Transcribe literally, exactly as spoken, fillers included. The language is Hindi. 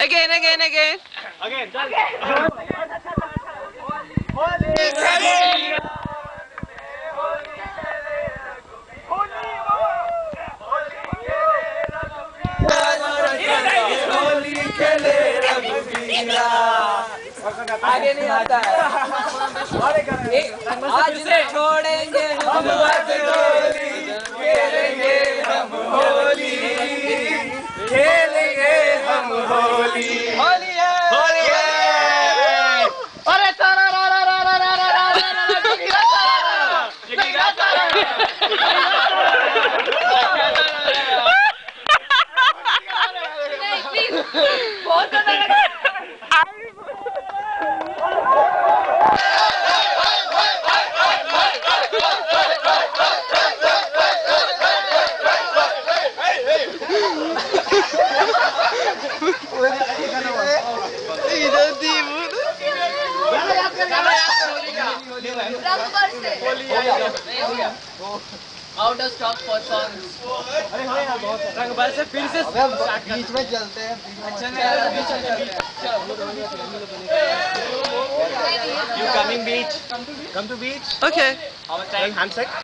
Again, again, again. Again. Holi, आगे नहीं आता है। आज छोड़ेंगे हम होली, खेलेंगे हम होली, खेलेंगे हम होली, होली है, होली है। अरे तारा रा रा रा रा रा रा रा रा बहुत out of stock for songs. अरे हाँ यार बहुत रंग भर से फिर से बीच में चलते हैं। अच्छा नहीं बीच में चलते हैं। You coming beach? Come to beach? Okay. How much time? Handshake.